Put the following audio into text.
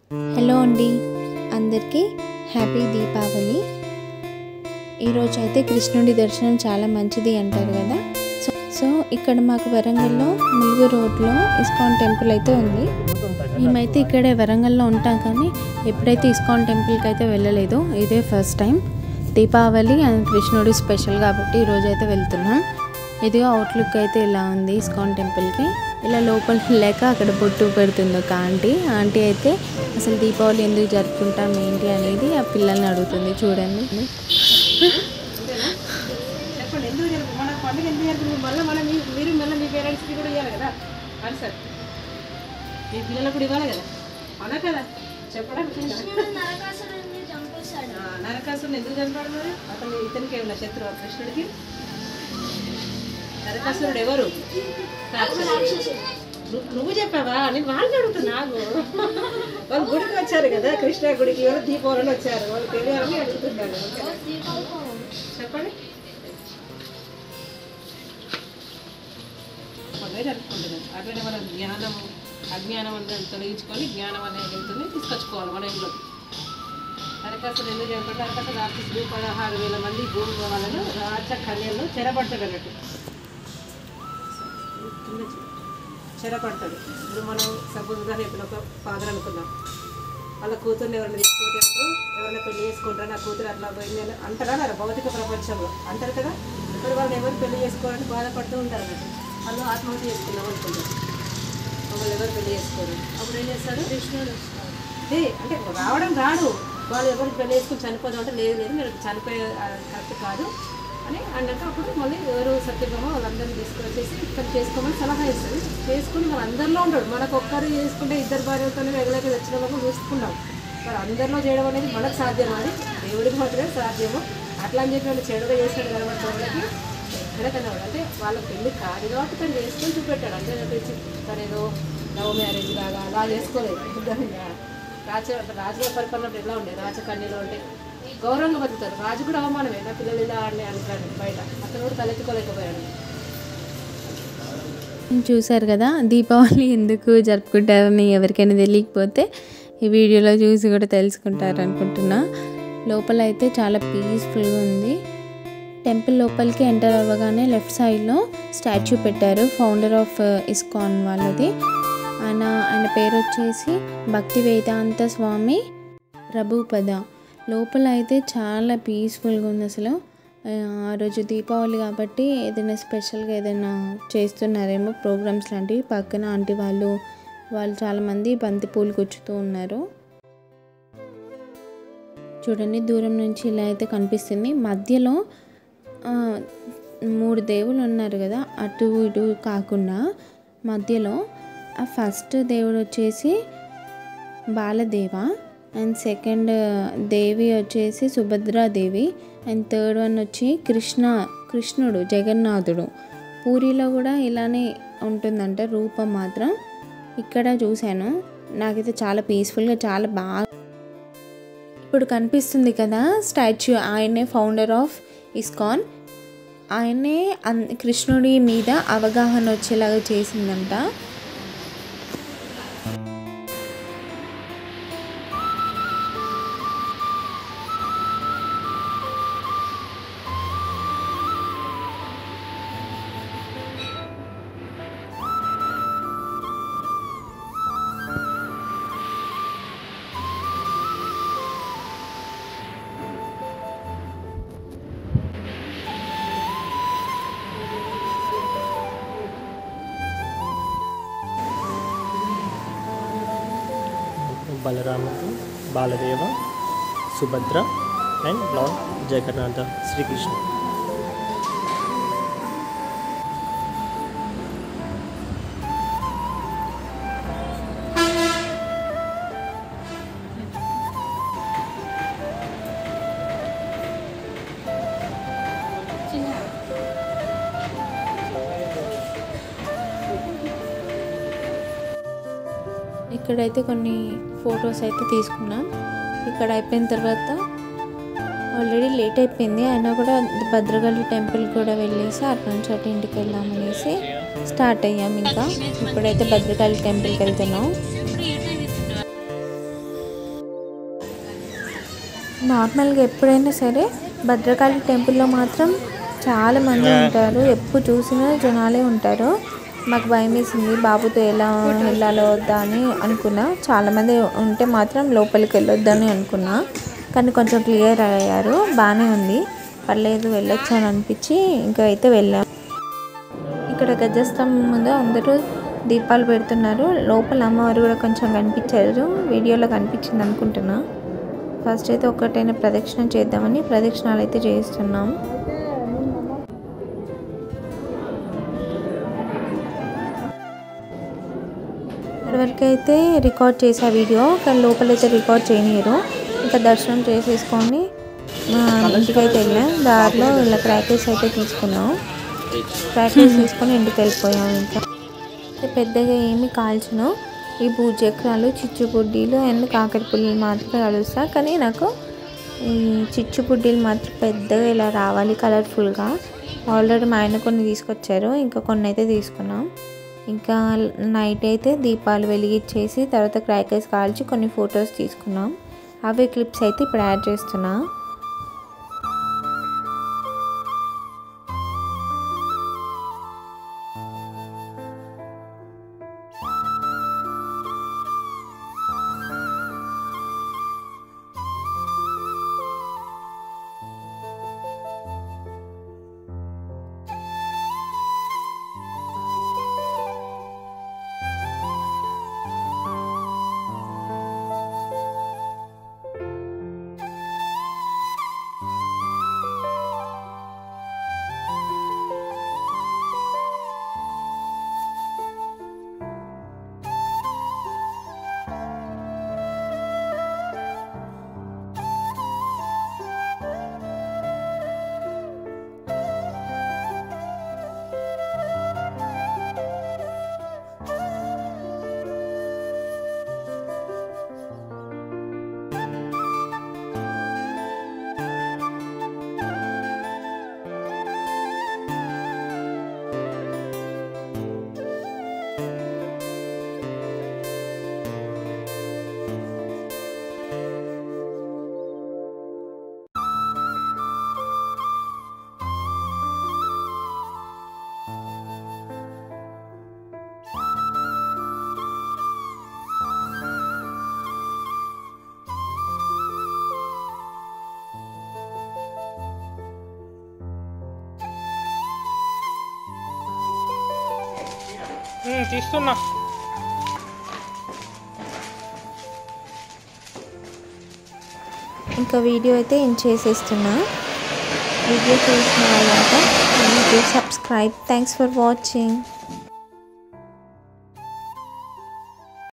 Hello అండి, అందరికీ happy Deepavali. ఈరోజు అయితే కృష్ణుడి దర్శనం చాలా మంచిది అంటారు కదా. సో ఇక్కడ మాకు వరంగల్లో ములుగు రోడ్లో ఇస్కాన్ టెంపుల్ అయితే ఉంది. మేమైతే ఇక్కడే వరంగల్లో ఉంటాం, కానీ ఎప్పుడైతే ఇస్కాన్ టెంపుల్కి అయితే వెళ్ళలేదు. ఇదే ఫస్ట్ టైం. దీపావళి అండ్ కృష్ణుడి స్పెషల్ కాబట్టి ఈరోజు అయితే వెళ్తున్నాం. ఇదిగో అవుట్లుక్ అయితే ఇలా ఉంది ఇస్కాన్ టెంపుల్కి. ఇలా లోపలికి లేక అక్కడ బొట్టు పెడుతుంది ఒక ఆంటీ అయితే అసలు దీపావళి ఎందుకు జరుపుకుంటాం ఏంటి అనేది ఆ పిల్లల్ని అడుగుతుంది. చూడండి. నరకాసురుని ఎందుకు చంపాడు? మరి అతను ఇతనికి ఏమన్నా శత్రువు కృష్ణుడికి? నరకాసురుడు ఎవరు? నువ్వు చెప్పావా? నేను వాళ్ళని అడుగుతున్నా. వాళ్ళు గుడికి వచ్చారు కదా, కృష్ణ గుడికి. ఎవరు దీపావళిని వచ్చారు, వాళ్ళు తెలియాలని అడుగుతున్నారు. చెప్పండి. పండుగ జరుపుకుంటున్నాం. అట్లనే మనం జ్ఞానము అజ్ఞానం అనేది తొలగించుకొని జ్ఞానం అనేది వెళ్తుంది తీసుకొచ్చుకోవాలి మన ఇంట్లోకి. నరకాసురుడు ఎందుకు చెప్పండి? నరకాసురుడు రాక్షసుడు 16,000 మంది భూమి వాళ్ళను రాజ కన్యలను చెరపడతాడు అన్నట్టు. చెరపడతాడు. ఇప్పుడు మనం సపోజ్గా ఇప్పుడు ఒక ఫాదర్ అనుకుందాం, వాళ్ళ కూతుర్ని ఎవరైనా తీసుకుంటే ఎవరైనా పెళ్లి చేసుకుంటారా, నా కూతురు అట్లా పోయింది అని అంటారా నా భౌతిక ప్రపంచంలో అంటారు కదా. ఇప్పుడు వాళ్ళు ఎవరు పెళ్లి చేసుకోవాలని బాధపడుతూ ఉంటారు అన్నట్టు. వాళ్ళు ఆత్మహత్య చేసుకుందాం అనుకుంటారు. వాళ్ళు ఎవరు పెళ్లి చేసుకోరు. అప్పుడు ఏం చేస్తాడు? కృష్ణుడు అంటే రాడు. వాళ్ళు ఎవరికి పెళ్లి చేసుకుని చనిపోదాం అంటే లేదు మీరు చనిపోయే కరెక్ట్ కాదు అని అన్నట్టు. అప్పుడు మళ్ళీ ఎవరు సత్యభామ వాళ్ళందరినీ తీసుకొచ్చేసి ఇక్కడ చేసుకోమని సలహా ఇస్తుంది. చేసుకుని వాళ్ళు అందరిలో ఉంటాడు. మనకు ఒక్కరు చేసుకుంటే ఇద్దరు భార్యలతోనే వెగలేక తెచ్చిన వాళ్ళు చూసుకున్నాం. మరి అందరిలో చేయడం అనేది మనకు సాధ్యం, అది దేవుడికి మాత్రమే సాధ్యము. అట్లా అని చెప్పి వాళ్ళు చెడుగా చేస్తాడు కదా వాళ్ళకి ఎక్కడకన్నా. అంటే వాళ్ళ పెళ్లి కాదు కాబట్టి తను చేసుకొని చూపెట్టాడు. అంతే తప్పించి తను ఏదో లవ్ మ్యారేజ్ లాగా అలా చేసుకోలేదు. రాజుగా పరిపాలన ఎలా ఉండే, రాజకన్యలో ఉంటే గౌరవంగా బతుకుతారు. రాజు కూడా అవమానమే, నా పిల్లలు ఇలా ఆడలే అంటాడు బయట. అతను కూడా తలెత్తుకోలేకపోయాడు. చూసారు కదా, దీపావళి ఎందుకు జరుపుకుంటారని ఎవరికైనా తెలియకపోతే ఈ వీడియోలో చూసి కూడా తెలుసుకుంటారు అనుకుంటున్నా. లోపల అయితే చాలా పీస్ఫుల్గా ఉంది. టెంపుల్ లోపలికి ఎంటర్ అవ్వగానే లెఫ్ట్ సైడ్లో స్టాచ్యూ పెట్టారు, ఫౌండర్ ఆఫ్ ఇస్కాన్ వాళ్ళది. ఆయన పేరు వచ్చేసి భక్తి వేదాంత స్వామి ప్రభుపద. లోపల అయితే చాలా పీస్ఫుల్గా ఉంది అసలు. ఆ రోజు దీపావళి కాబట్టి ఏదైనా స్పెషల్గా ఏదైనా చేస్తున్నారేమో ప్రోగ్రామ్స్ లాంటివి. పక్కన ఆంటీ వాళ్ళు చాలామంది బంతి పూలు గుచ్చుతూ ఉన్నారు. చూడండి, దూరం నుంచి ఇలా అయితే కనిపిస్తుంది. మధ్యలో 3 దేవుళ్ళు ఉన్నారు కదా, అటు ఇటు కాకుండా మధ్యలో ఆ ఫస్ట్ దేవుడు వచ్చేసి బాలదేవ, అండ్ సెకండ్ దేవి వచ్చేసి సుభద్రాదేవి, అండ్ థర్డ్ వన్ వచ్చి కృష్ణుడు జగన్నాథుడు. పూరిలో కూడా ఇలానే ఉంటుందంట రూపం మాత్రం. ఇక్కడ చూశాను, నాకైతే చాలా పీస్ఫుల్గా చాలా బాగా. ఇప్పుడు కనిపిస్తుంది కదా స్టాచ్యూ, ఆయనే ఫౌండర్ ఆఫ్ ఇస్కాన్. ఆయనే కృష్ణుడి మీద అవగాహన వచ్చేలాగా చేసిందంట. బలరాముడు, బాలదేవ, సుభద్ర అండ్ లార్డ్ జగన్నాథ శ్రీకృష్ణ. ఇక్కడైతే కొన్ని ఫొటోస్ అయితే తీసుకున్నాం. ఇక్కడ అయిపోయిన తర్వాత ఆల్రెడీ లేట్ అయిపోయింది, అయినా కూడా భద్రకాళి టెంపుల్ కూడా వెళ్ళేసి అటు నుంచి అటు ఇంటికి వెళ్దామనేసి స్టార్ట్ అయ్యాం. ఇంకా ఇప్పుడైతే భద్రకాళి టెంపుల్కి వెళ్తున్నాం. నార్మల్గా ఎప్పుడైనా సరే భద్రకాళి టెంపుల్లో మాత్రం చాలా మంది ఉంటారు, ఎప్పుడు చూసినా జనాలే ఉంటారు. మాకు భయం వేసింది బాబుతో ఎలా వెళ్ళాలో వద్దా అని అనుకున్నా. చాలామంది ఉంటే మాత్రం లోపలికి వెళ్ళొద్దని అనుకున్నా, కానీ కొంచెం క్లియర్ అయ్యారు, బాగానే ఉంది, పర్లేదు వెళ్ళొచ్చు అని అనిపించి ఇంకా అయితే వెళ్ళాం. ఇక్కడ గజస్తంభం ముందు అందరూ దీపాలు పెడుతున్నారు. లోపల అమ్మవారు కూడా కొంచెం కనిపించారు, వీడియోలో కనిపించింది అనుకుంటున్నా. ఫస్ట్ అయితే ఒకటైనా ప్రదక్షిణ చేద్దామని ప్రదక్షిణాలు అయితే చేస్తున్నాం. ఇప్పటివరకు అయితే రికార్డ్ చేసే వీడియో, కానీ లోపలైతే రికార్డ్ చేయనియరు. ఇంకా దర్శనం చేసేసుకొని ఇంటికైతే వెళ్ళాం. దారిలో ఇలా క్రాకర్స్ అయితే తీసుకున్నాం. క్రాకర్స్ తీసుకొని ఇంటికి వెళ్ళిపోయాం. ఇంకా పెద్దగా ఏమి కాల్చను, ఈ భూచక్రాలు, చిచ్చుబుడ్డీలు అండ్ కాకర పుల్లలు మాత్రమే కలుస్తా. కానీ నాకు ఈ చిచ్చుబుడ్డీలు మాత్రం పెద్దగా ఇలా రావాలి కలర్ఫుల్గా. ఆల్రెడీ మా ఆయన కొన్ని తీసుకొచ్చారు, ఇంకా కొన్ని అయితే తీసుకున్నాం. ఇంకా నైట్ అయితే దీపాలు వెలిగించేసి తర్వాత క్రాకర్స్ కాల్చి కొన్ని ఫొటోస్ తీసుకున్నాం. అవే క్లిప్స్ అయితే ఇప్పుడు యాడ్ చేస్తున్నా. తీస్తున్నా. ఇంకా వీడియో అయితే ఎండ్ చేసేస్తున్నా. వీడియో చూసిన వాళ్ళంతా please subscribe. Thanks for watching.